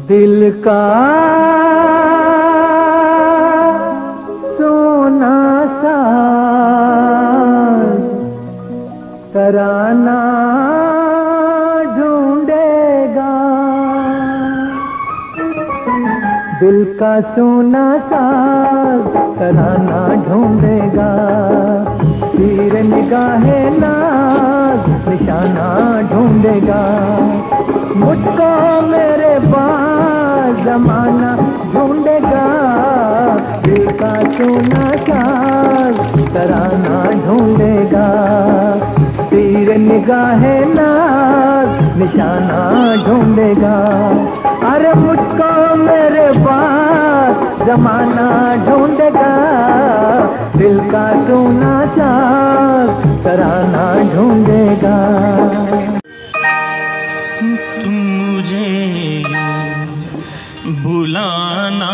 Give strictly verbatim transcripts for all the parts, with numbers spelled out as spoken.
दिल का सोना सा तराना ढूंढेगा, दिल का सोना सा तराना ढूंढेगा, तीर निगाहे नाज निशाना ढूंढेगा, मुझको मेरे पास जमाना ढूंढेगा, दिल का सोना साज तराना ढूंढेगा, तीर निगाहे नाज निशाना ढूंढेगा, अरे मुझको मेरे पास जमाना ढूंढेगा, दिल का सोना साज तराना ढूंढेगा। भुला ना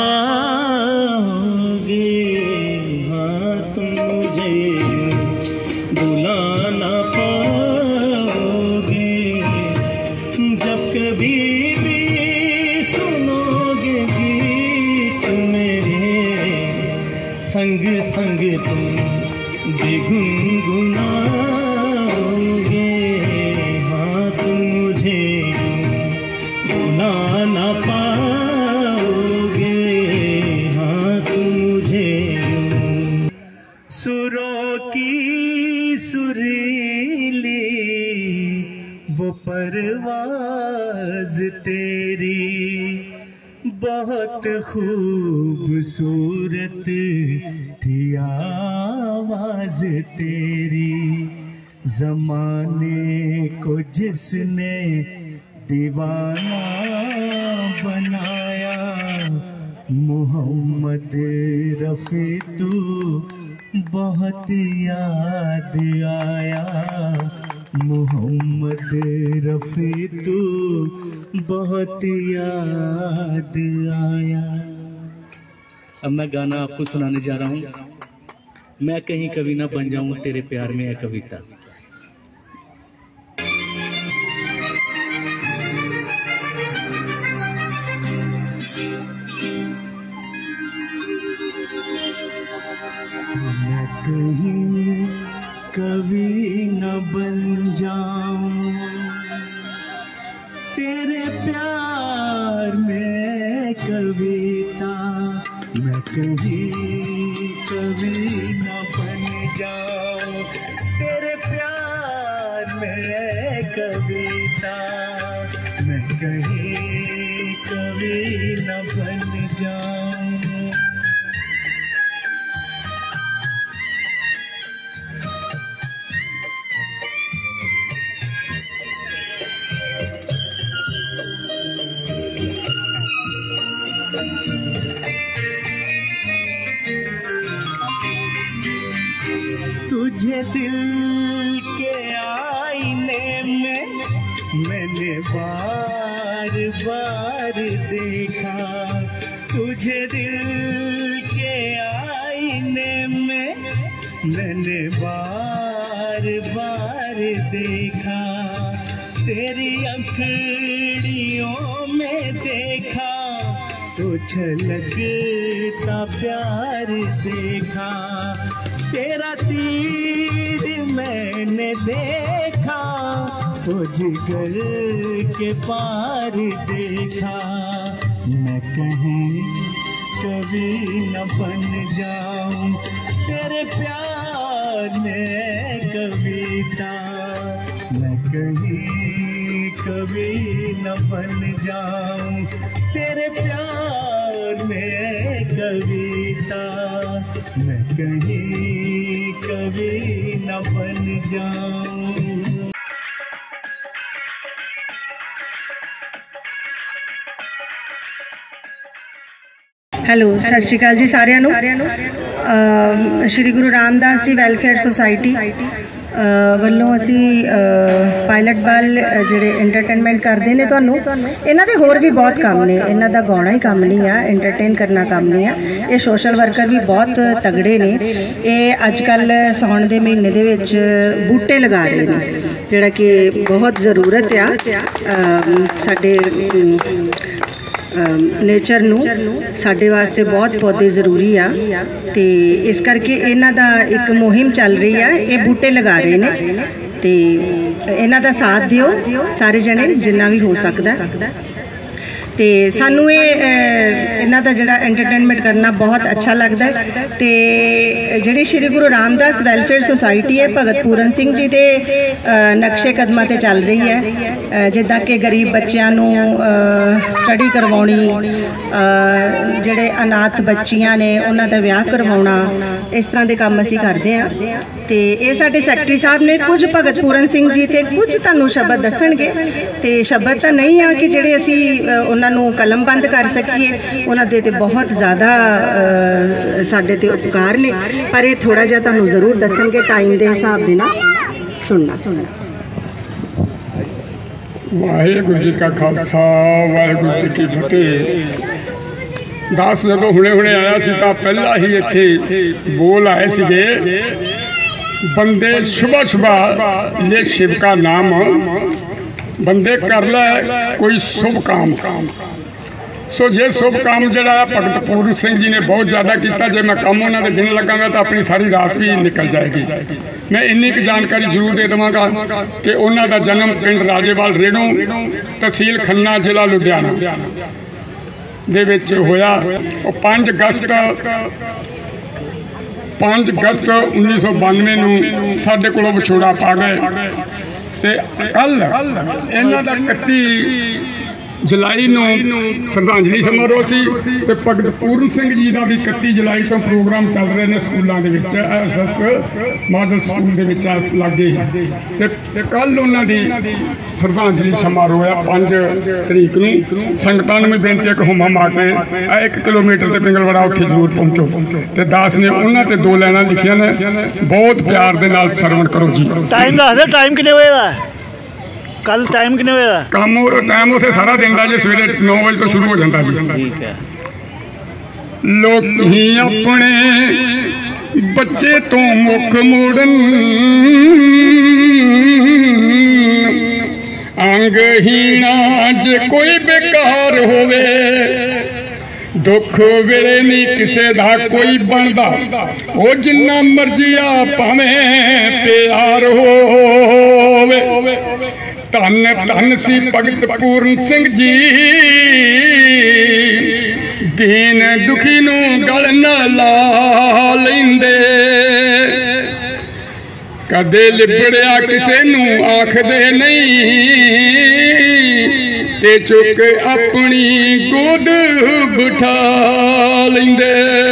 पाओगे, हाँ तुम मुझे भुला ना पाओगे, जब कभी भी सुनोगे गीत मेरे, संग संग तुम भी गुनगुनाओगे, हाँ तुम मुझे भुला ना पाओगे, सुरों की सुरीली वो परवाज़ तेरी, बहुत खूबसूरत थी आवाज़ तेरी, ज़माने को जिसने दीवाना बनाया, मोहम्मद रफ़ी तू बहुत याद आया, मोहम्मद रफ़ी तू बहुत याद आया। अब मैं गाना आपको सुनाने जा रहा हूँ, मैं कहीं कभी ना बन जाऊँ तेरे प्यार में है कविता। मैं कहीं कभी न बन जाऊं तेरे प्यार में कविता, मैं कहीं कभी न बन जाऊं तेरे प्यार में कविता, मैं कहीं कभी न बन जाऊं। तुझे दिल के आईने में मैंने बार बार देखा, तुझे दिल के आईने में मैंने बार बार देखा, तेरी अंखड़ियों में देखा तो छलकता प्यार देखा, तेरा तीर मैंने देखा तो जिगर के पार देखा, मैं कहीं कभी न बन जाऊं तेरे प्यार में कविता, मैं कहीं कभी न बन जाऊं तेरे प्यार में कविता, मैं कहीं कभी न बन जाऊं। हेलो सत श्री अकाल जी सारिਆਂ ਨੂੰ। श्री गुरु रामदास जी वैलफेयर सोसाइटी ਵੱਲੋਂ ਅਸੀਂ ਪਾਇਲਟ ਬਾਲ ਜਿਹੜੇ ਐਂਟਰਟੇਨਮੈਂਟ ਕਰਦੇ ਨੇ, ਤੁਹਾਨੂੰ ਇਹਨਾਂ ਦੇ ਹੋਰ ਵੀ ਬਹੁਤ ਕੰਮ ਨੇ, ਇਹਨਾਂ ਦਾ ਗਾਉਣਾ ਹੀ ਕੰਮ ਨਹੀਂ ਆ, ਐਂਟਰਟੇਨ ਕਰਨਾ ਕੰਮ ਨਹੀਂ ਆ, ਇਹ ਸੋਸ਼ਲ ਵਰਕਰ ਵੀ ਬਹੁਤ ਤਗੜੇ ਨੇ। ਇਹ ਅੱਜ ਕੱਲ੍ਹ ਸਾਉਣ ਦੇ ਮਹੀਨੇ ਦੇ ਵਿੱਚ ਬੂਟੇ ਲਗਾ ਰਹੇ ਨੇ, ਜਿਹੜਾ ਕਿ ਬਹੁਤ ਜ਼ਰੂਰਤ ਆ ਸਾਡੇ ਨੇਚਰ ਨੂੰ ਸਾਡੇ ਵਾਸਤੇ ਬਹੁਤ ਪੌਦੇ ਜ਼ਰੂਰੀ ਆ ਤੇ ਇਸ ਕਰਕੇ ਇਹਨਾਂ ਦਾ ਇੱਕ ਮੁਹਿੰਮ ਚੱਲ ਰਹੀ ਆ। ਇਹ ਬੂਟੇ ਲਗਾ ਰਹੇ ਨੇ ਤੇ ਇਹਨਾਂ ਦਾ ਸਾਥ ਦਿਓ ਸਾਰੇ ਜਣੇ ਜਿੰਨਾ ਵੀ ਹੋ ਸਕਦਾ। ਤੇ ਸਾਨੂੰ ਇਹ ਇਹਨਾਂ ਦਾ ਜਿਹੜਾ ਐਂਟਰਟੇਨਮੈਂਟ ਕਰਨਾ ਬਹੁਤ ਅੱਛਾ ਲੱਗਦਾ ਤੇ ਜਿਹੜੀ ਸ਼੍ਰੀ ਗੁਰੂ ਰਾਮਦਾਸ ਵੈਲਫੇਅਰ ਸੁਸਾਇਟੀ ਹੈ ਭਗਤ ਪੂਰਨ ਸਿੰਘ ਜੀ ਦੇ ਨਕਸ਼ੇ ਕਦਮਾਂ ਤੇ ਚੱਲ ਰਹੀ ਹੈ, ਜਿੱਦਾਂ ਕਿ ਗਰੀਬ ਬੱਚਿਆਂ ਨੂੰ ਸਟੱਡੀ ਕਰਵਾਉਣੀ, ਜਿਹੜੇ ਅਨਾਥ ਬੱਚੀਆਂ ਨੇ ਉਹਨਾਂ ਦਾ ਵਿਆਹ ਕਰਵਾਉਣਾ, ਇਸ ਤਰ੍ਹਾਂ ਦੇ ਕੰਮ ਅਸੀਂ ਕਰਦੇ ਹਾਂ। ਤੇ ਇਹ ਸਾਡੇ ਸੈਕਟਰੀ ਸਾਹਿਬ ਨੇ ਕੁਝ ਭਗਤ ਪੂਰਨ ਸਿੰਘ ਜੀ ਤੇ ਕੁਝ ਤੁਹਾਨੂੰ ਸ਼ਬਦ ਦੱਸਣਗੇ ਤੇ ਸ਼ਬਦ ਤਾਂ ਨਹੀਂ ਆ ਕਿ ਜਿਹੜੇ ਅਸੀਂ ਉਹਨਾਂ ਨੂੰ ਕਲਮਬੰਦ ਕਰ ਸਕੀਏ, ਉਹਨਾਂ ਦੇ ਤੇ ਬਹੁਤ ਜ਼ਿਆਦਾ ਸਾਡੇ ਤੇ ਉਪਕਾਰ ਨੇ, ਪਰ ਇਹ ਥੋੜਾ ਜਿਹਾ ਤੁਹਾਨੂੰ ਜ਼ਰੂਰ ਦੱਸਣਗੇ ਟਾਈਮ ਦੇ ਹਿਸਾਬ ਦੇ ਨਾਲ। ਸੁਣਨਾ ਸੁਣਨਾ ਵਾਹਿਗੁਰੂ ਜੀ ਕਾ ਖਾਲਸਾ ਵਾਹਿਗੁਰੂ ਜੀ ਕੀ ਫਤਿਹ। ਦਸ ਜਦੋਂ ਹੁਣੇ ਹੁਣੇ ਆਇਆ ਸੀ ਤਾਂ ਪਹਿਲਾਂ ਹੀ ਇੱਥੇ ਬੋਲ ਆਏ ਸੀਗੇ, बंदे सुबह सुबह ये शिव का नाम बंदे कर ले कोई शुभ काम। सो ये शुभ काम जरा भगत पूर्ण सिंह जी ने बहुत ज़्यादा किया। जो मैं काम उन्होंने गिन लगांगा तो अपनी सारी रात भी निकल जाएगी। मैं इन्नी की जानकारी जरूर दे देवांगा कि उन्हों का जन्म पिंड राजेवाल रेणू तहसील खन्ना जिला लुधियाना दे विच होया। और पाँच अगस्त पाँच अगस्त उन्नीस सौ बानवे नूं साडे कोलों विछोड़ा पा गए ते कल इन्हां दा इकत्ती जुलाई नूं श्रद्धांजलि समारोह सी ते भगत पूर्ण सिंह जी का भी इकत्ती जुलाई तो प्रोग्राम चल रहे हैं स्कूलों के विच एस एस मॉडल स्कूल के विच लागे ते कल उन्हां दी श्रद्धांजलि समारोह है पाँच तरीक नूं। संगतां नूं बेनती है कि हुमा मार के एक किलोमीटर ते पिंगलवाड़ा उत्थे जरूर पहुंचो ते दास ने उन्हां ते दो लाइनां लिखियां ने, बहुत प्यार दे नाल सरवण करो जी। टाइम दस दे, टाइम कितने बजे दा कल टाइम कितने बजे दा काम टाइम उसे सारा दिन का जी सवेरे नौ बजे तो शुरू हो जाता जी। ठीक है। लोग ही अपने बच्चे तो मुख मोड़न अंगहीना जे कोई बेकार होवे दुख वेले नहीं किसे दा कोई बनदा वो जिन्ना मर्जी आ भावें प्यार होवे। धन धन सी भगत पूर्ण सिंह जी दीन दुखी नूं गल नाल ला लैंदे, कदे लिबड़िया किसे नूं आखदे नहीं ते चुक अपनी गोद बिठा लैंदे।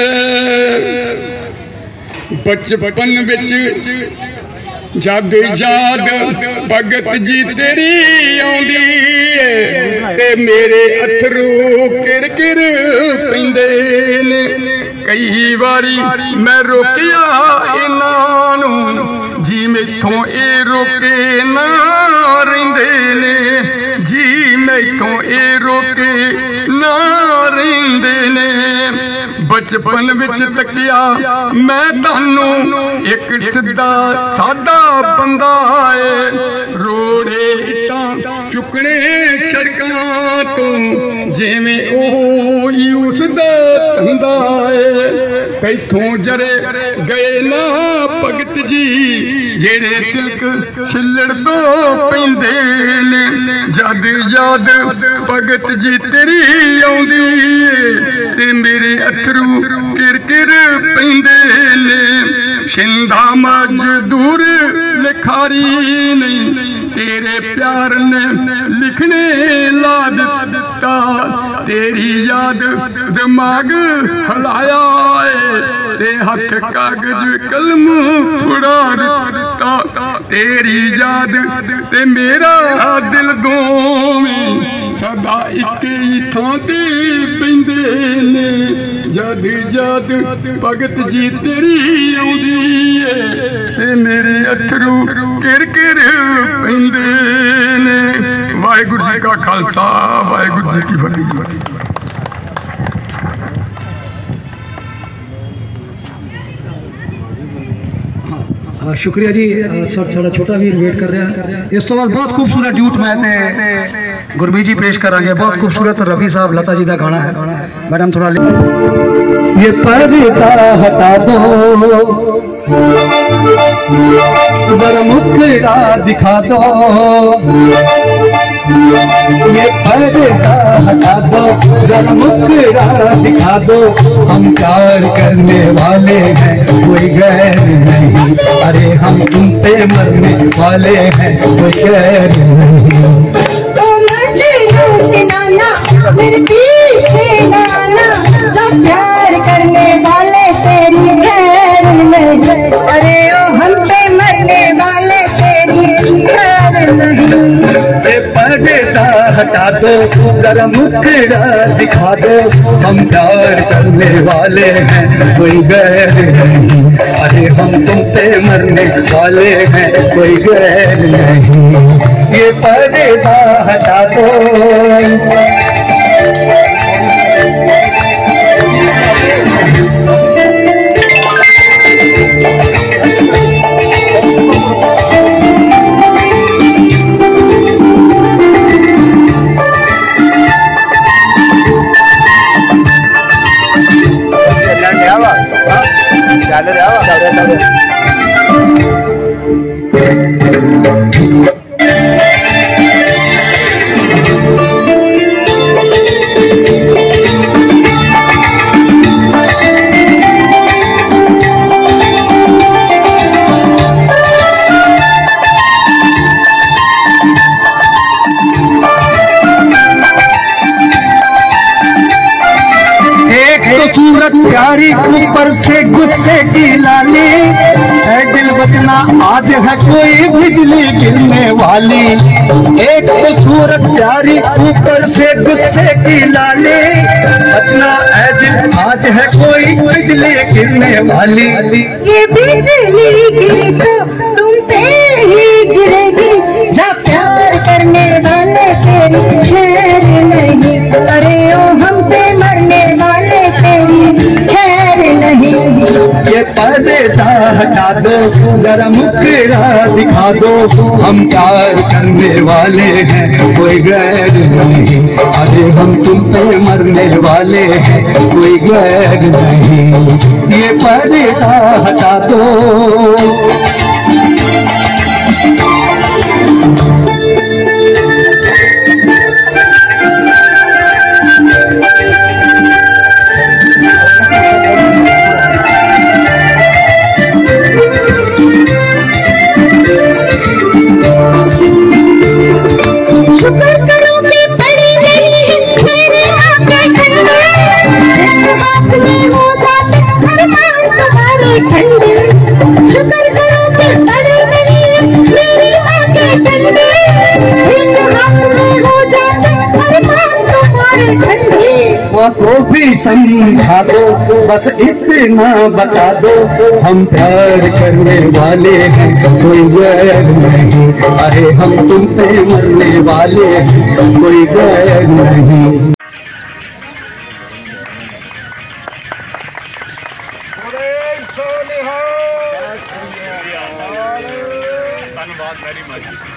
बचपन विच जद याद भगत जी तेरी आउंदी ते मेरे अथरू किर किर पैंदे ने। कई बारी मैं रोकिया इन्हां नूं जी मैथों ए रोके ना रहिंदे ने, जी मैथों ए रोके ना रहिंदे ने। बचपन विच तकिया मैं तानू एक सीधा सादा बंदा है, रोड़े इट्टां चुकने सड़कां तो जिवें ओह उसदा धंधा है। तैथों जरे गए ना भगत जी जेड़े तिलक छिल्लड़ तो पैंदे ने, जद याद भगत जी तेरी आउंदी ते मेरे अथरू किर किर पैंदे ने। शिंदा मजदूर लिखारी नहीं तेरे प्यार ने लिखने ला दिता, तेरी याद दिमाग हिलाया है ते हथ कागज कलम फुड़ा दिता। तेरी याद ते मेरा दिल दोवें सदा एक ही थां ते पैंदे ने, जद जद भगत जी तेरी आउंदी है ते मेरे अथरू किर किर पैंदे ने। वाहिगुरू जी का खालसा वाहिगुरू जी की फतेह। शुक्रिया जी। सर थोड़ा छोटा भी वेट कर रहा है। इस तो बाद बहुत खूबसूरत ड्यूट मैं गुरमीत जी पेश करांगे। बहुत खूबसूरत रफ़ी साहब लता जी का गाना है। मैडम थोड़ा ये पर्दा हटा दो, जरा मुखड़ा दिखा दो, ये पर्दा हटा दो, जरा मुखड़ा दिखा दो। हम प्यार करने वाले हैं, कोई गैर नहीं। अरे हम तुम पे मरने वाले हैं, कोई गैर नहीं। नाना मेरे पीछे नाना, जब प्यार करने वाले तेरी खैर नहीं। अरे ओ हम पे मरने वाले तेरी खैर नहीं। ये पर्दा हटा दो, जरा मुखड़ा दिखा दो। हम प्यार करने वाले हैं, कोई गैर नहीं। अरे हम तुम पे मरने वाले हैं, कोई गैर नहीं। ये पर्दा हटा दो। प्यारी ऊपर से गुस्से की लाली है, दिल बचना आज है कोई बिजली गिरने वाली। एक खूबसूरत प्यारी ऊपर से गुस्से की लाली, बचना है दिल आज है कोई बिजली गिरने वाली। ये बिजली गिरी तो तुम पे ही गिरेगी, जब प्यार करने वाले तेरी खैर नहीं। अरे ओ हम पे मरने वाले तेरी खैर नहीं। ये पर्दा हटा दो, जरा मुखड़ा दिखा दो। हम प्यार करने वाले हैं, कोई गैर नहीं। अरे हम तुम पे मरने वाले हैं, कोई गैर नहीं। ये पर्दा हटा दो। शुक्र करो कि पड़ी नहीं मेरे आंखें ठंडे, एक हाथ में हो जाते अरमान तुम्हारे ठंडे। शुक्र करो कि पड़ी नहीं मेरी आंखें ठंडे, एक हाथ में हो जाते अरमान तुम्हारे ठंडे। को भी समझा दो, बस इतना बता दो। हम प्यार करने वाले हैं, कोई गैर नहीं। अरे हम तुम पे मरने वाले हैं, कोई गैर नहीं। धन्यवाद वेरी मच।